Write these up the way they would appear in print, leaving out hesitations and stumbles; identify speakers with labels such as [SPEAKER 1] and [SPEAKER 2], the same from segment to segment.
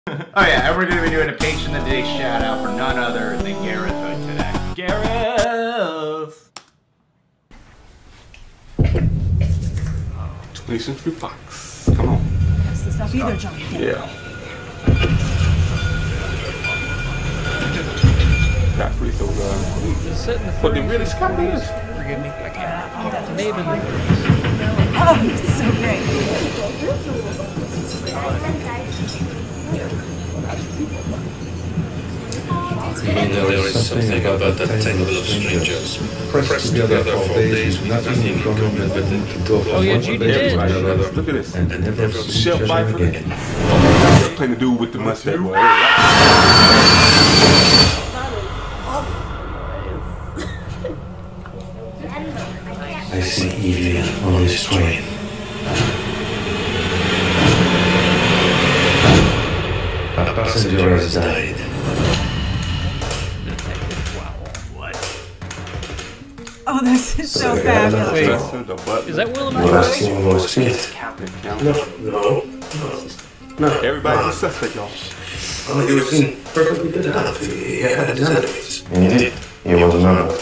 [SPEAKER 1] Oh yeah, and we're gonna be doing a patient of the day shout out for none other than Gareth Hood today. Gareth!
[SPEAKER 2] 20th Century Fox. Come on.
[SPEAKER 3] That's the stuff either, Johnny.
[SPEAKER 2] Yeah. That's pretty so good.
[SPEAKER 4] Just sit in the
[SPEAKER 2] But they really Scott is.
[SPEAKER 4] Forgive me. I can't. Maybe.
[SPEAKER 3] Oh, he's so great.
[SPEAKER 5] There is something about that table of strangers pressed together for days with nothing in common but the door
[SPEAKER 4] Oh yeah, Judy did.
[SPEAKER 2] Look at this.
[SPEAKER 5] and never see each
[SPEAKER 2] Shelf
[SPEAKER 5] other
[SPEAKER 2] life
[SPEAKER 5] again.
[SPEAKER 2] Playing the dude with the mustache. Boy.
[SPEAKER 5] I see Evelyn on this train. A passenger has died.
[SPEAKER 3] Oh, this is so fabulous.
[SPEAKER 4] Wait, is that Willem
[SPEAKER 5] The last thing was it. No.
[SPEAKER 2] Everybody's a suspect, y'all.
[SPEAKER 5] Oh, he was in perfectly good health. He had his enemies. Indeed, he was murdered.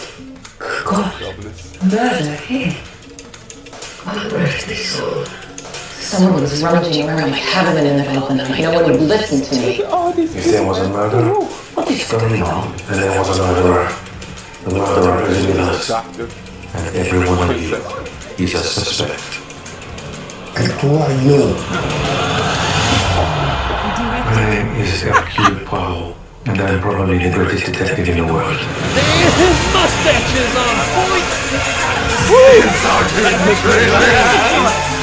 [SPEAKER 6] Murder here. Where is this soul? Someone was rummaging around my cabinet in the middle of the night. No one would listen to me.
[SPEAKER 5] If there was a murder, it's going on, and there was a murderer. The murderer is with us,
[SPEAKER 2] Doctor.
[SPEAKER 5] and every one of you is a suspect.
[SPEAKER 7] And who are you?
[SPEAKER 5] My name is Hercule Poirot, and I'm probably the greatest detective in the world.
[SPEAKER 4] His mustache is on point!
[SPEAKER 5] Sergeant!